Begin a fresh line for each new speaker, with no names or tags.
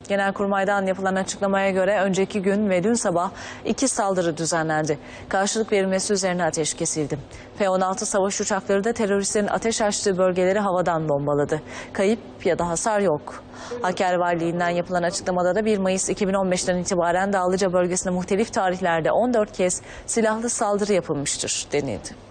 Genelkurmay'dan yapılan açıklamaya göre önceki gün ve dün sabah 2 saldırı düzenlendi. Karşılık verilmesi üzerine ateş kesildi. F-16 savaş uçakları da teröristlerin ateş açtığı bölgeleri havadan bombaladı. Kayıp ya da hasar yok. Hakkari Valiliğinden yapılan açıklamada da 1 Mayıs 2015'ten itibaren Dağlıca bölgesinde muhtelif tarihlerde 14 kez silahlı saldırı yapılmıştır denildi.